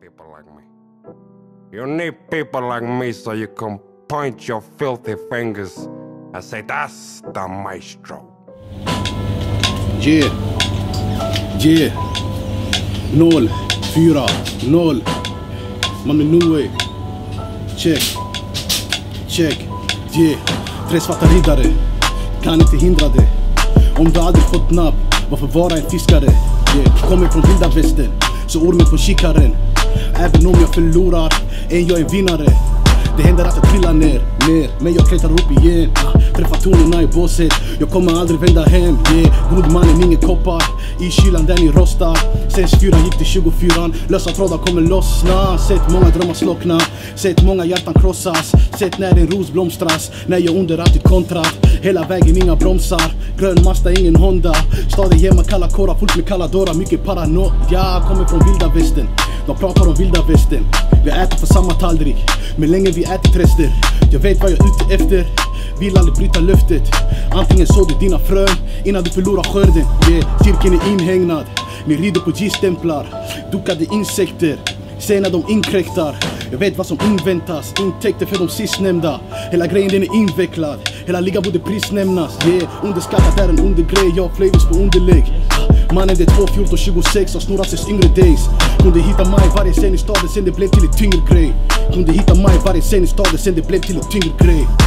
people like me. You need people like me so you can point your filthy fingers and say that's the maestro. Yeah. 0, 4, 0. Man med no way. Check. Yeah. 3 svarta riddare. Kan inte hindra det. Om du aldrig fått napp, varför vara en fiskare? Yeah. Kommer från vilda västern, så ormen från kikaren. Även om jag förlorar, är jag en vinnare. Det händer att jag trillar ner, men jag klättrar upp igen. Träffar tonerna i båset, jag kommer aldrig vända hem. Yeah. God mannen, ingen koppar, i kylan där ni rostar. Sen 4 gick till 24, lösa trådar kommer lossna. Sett många drömmar slockna, sett många hjärtan krossas. Sett när en ros blomstras, när jag under alltid kontrat. Hela vägen inga bromsar, grön Mazda, ingen Honda. Staden ger mig kalla kårar, fullt med kalla dårar. Mycket paranoia, kommer från vilda västern. De pratar om vilda västern. Vi äter för samma tallrik, men länge vi ätit rester. Jag vet vad jag är ute efter, vill aldrig bryta löftet. Antingen såg du dina frön innan du förlorar skörden. Yeah, cirkeln är inhägnad, ni rider på G-stämplar. Dukade insekter, sen när de inkräktar. Jag vet vad som inväntas, intäkter för de sistnämnda. Hela grejen den är invecklad, hela ligan borde prisnämnas. Yeah, underskattat är en undergrej, jag flavors på underlägg. Mannen det är 2, 14, 26 har snurrat ses yngre days. Kunde hitta mig varje scen i staden sen det blev till ett tyngre grej. Kunde hitta mig varje scen i staden sen det blev till ett tyngre grej.